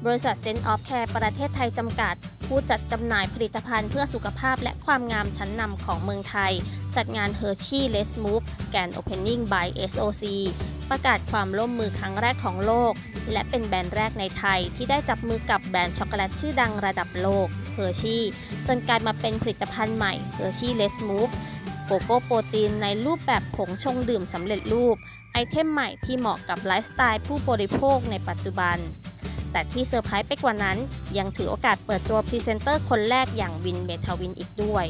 บริษัทเซนต์ออฟแคร์ประเทศไทยจำกัดผู้จัดจำหน่ายผลิตภัณฑ์เพื่อสุขภาพและความงามชั้นนำของเมืองไทยจัดงาน Hershey Let's Move Grand Opening by SOC ประกาศความร่วมมือครั้งแรกของโลกและเป็นแบรนด์แรกในไทยที่ได้จับมือกับแบรนด์ช็อกโกแลตชื่อดังระดับโลก Hershey จนกลายมาเป็นผลิตภัณฑ์ใหม่ Hershey Let's Move โกโก้โปรตีนในรูปแบบผงชงดื่มสำเร็จรูปไอเทมใหม่ที่เหมาะกับไลฟ์สไตล์ผู้บริโภคในปัจจุบันแต่ที่เซอร์ไพรส์ไปกว่านั้นยังถือโอกาสเปิดตัวพรีเซนเตอร์คนแรกอย่างวินเมทาวินอีกด้วย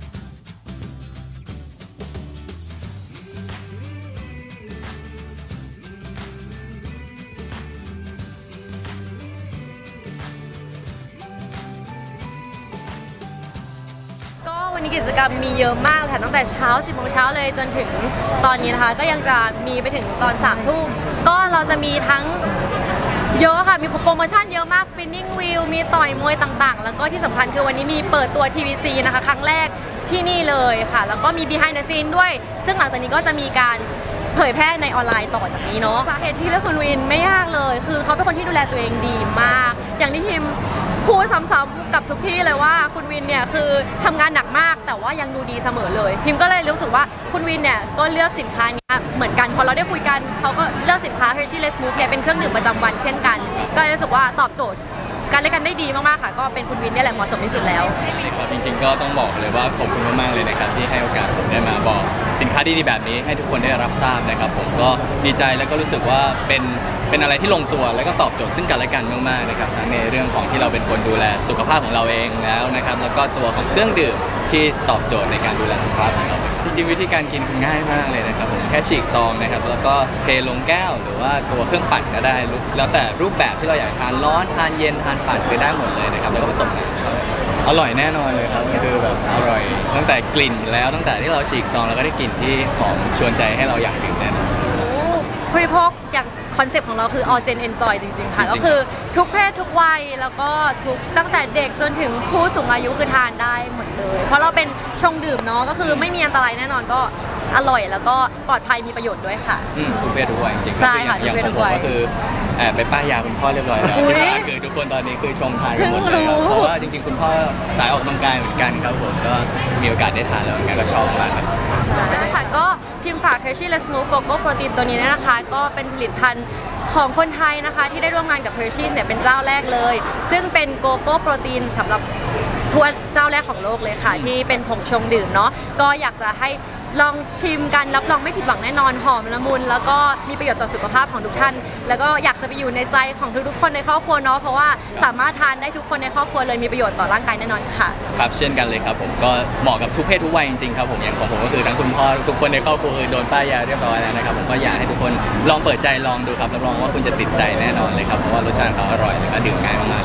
วันนี้กิจกรรมมีเยอะมากค่ะตั้งแต่เช้า 10 โมงเช้าเลยจนถึงตอนนี้นะคะก็ยังจะมีไปถึงตอน 3 ทุ่มก็เราจะมีทั้งเยอะค่ะมีโปรโมชั่นเยอะมาก spinning wheel มีต่อยมวยต่างๆแล้วก็ที่สำคัญคือวันนี้มีเปิดตัว TVC นะคะครั้งแรกที่นี่เลยค่ะแล้วก็มี behind the scene ด้วยซึ่งหลังจากนี้ก็จะมีการเผยแพร่ในออนไลน์ต่อจากนี้เนาะสาเหตุที่เลือกคุณวินไม่ยากเลยคือเขาเป็นคนที่ดูแลตัวเองดีมากอย่างที่พิมพูดซ้ำๆกับทุกที่เลยว่าคุณวินเนี่ยคือทำงานหนักมากแต่ว่ายังดูดีเสมอเลยพิมก็เลยรู้สึกว่าคุณวินเนี่ยก็เลือกสินค้านี้เหมือนกันพอเราได้คุยกันเขาก็เลือกสินค้า Hershey Let's Move เนี่ยเป็นเครื่องดื่มประจำวันเช่นกันก็รู้สึกว่าตอบโจทย์การเล่นกันได้ดีมากๆค่ะก็เป็นคุณวินนี่แหละเหมาะสมที่สุดแล้วครับจริงๆก็ต้องบอกเลยว่าขอบคุณมากๆเลยนะครับที่ให้โอกาสผมได้มาบอกสินค้าดีๆแบบนี้ให้ทุกคนได้รับทราบนะครับผมก็ดีใจแล้วก็รู้สึกว่าเป็นอะไรที่ลงตัวแล้วก็ตอบโจทย์ซึ่งกันและกันมากๆนะครับทั้งในเรื่องของที่เราเป็นคนดูแลสุขภาพของเราเองแล้วนะครับแล้วก็ตัวของเครื่องดื่มที่ตอบโจทย์ในการดูแลสุขภาพของเราจริงๆวิธีการกินคือง่ายมากเลยนะครับผมแค่ฉีกซองนะครับแล้วก็เทลงแก้วหรือว่าตัวเครื่องปั่นก็ได้แล้วแต่รูปแบบที่เราอยากทานร้อนทานเย็นทานปั่นคือได้หมดเลยนะครับแล้วก็ผสมกันอร่อยแน่นอนเลยครับคือแบบอร่อยตั้งแต่กลิ่นแล้วตั้งแต่ที่เราฉีกซองแล้วก็ได้กลิ่นที่หอมชวนใจให้เราอยากดื่มแน่นอนบริโภคอย่างคอนเซ็ปต์ของเราคือ all gen enjoy จริงๆค่ะก็คือทุกเพศทุกวัยแล้วก็ทุกตั้งแต่เด็กจนถึงผู้สูงอายุคือทานได้หมดเลยเพราะเราเป็นชงดื่มเนาะก็คือไม่มีอันตรายแน่นอนก็อร่อยแล้วก็ปลอดภัยมีประโยชน์ด้วยค่ะทุกเพศทุกวัยจริงๆใช่ค่ะทุกเพศทุกวัยก็คือไปป้ายยาคุณพ่อเรียบร้อยแล้วคือทุกคนตอนนี้คือชงทานกันหมดเลยเพราะว่าจริงๆคุณพ่อสายออกกำลังกายเหมือนกันครับผมก็มีโอกาสได้ทานแล้วเหมือนกันก็ชอบมากครับค่ะก็พิมพ์ฝาก Hershey Let's Move โกโก้โปรตีนตัวนี้นะคะก็เป็นผลิตภัณฑ์ของคนไทยนะคะที่ได้ร่วมงานกับ Hershey เนี่ยเป็นเจ้าแรกเลยซึ่งเป็นโกโก้โปรตีนสำหรับทั่วเจ้าแรกของโลกเลยค่ะที่เป็นผงชงดื่มเนาะก็อยากจะให้ลองชิมกันรับรองไม่ผิดหวังแน่นอนหอมละมุนแล้วก็มีประโยชน์ต่อสุขภาพของทุกท่านแล้วก็อยากจะไปอยู่ในใจของทุกๆคนในครอบครัวเนาะเพราะว่าสามารถทานได้ทุกคนในครอบครัวเลยมีประโยชน์ต่อร่างกายแน่นอนค่ะครับเช่นกันเลยครับผมก็เหมาะกับทุกเพศทุกวัยจริงๆครับผมอย่างของผมก็คือทั้งคุณพ่อทุกคนในครอบครัวคือโดนป้ายยาเรียบร้อยแล้วนะครับผมก็อยากให้ทุกคนลองเปิดใจลองดูครับรับรองว่าคุณจะติดใจแน่นอนเลยครับเพราะว่ารสชาติเขาอร่อยแล้วก็ดื่มง่ายมาก